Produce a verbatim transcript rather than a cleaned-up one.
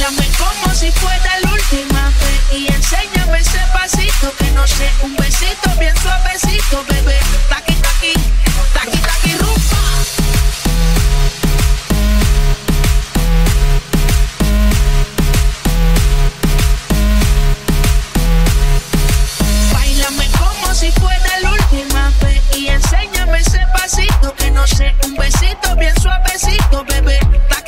Báilame como si fuera la última vez y enséñame ese pasito que no sé, un besito bien suavecito, bebé. Taqui, taqui, taqui, taqui, rumba. Báilame como si fuera la última vez y enséñame ese pasito que no sé, un besito bien suavecito, bebé.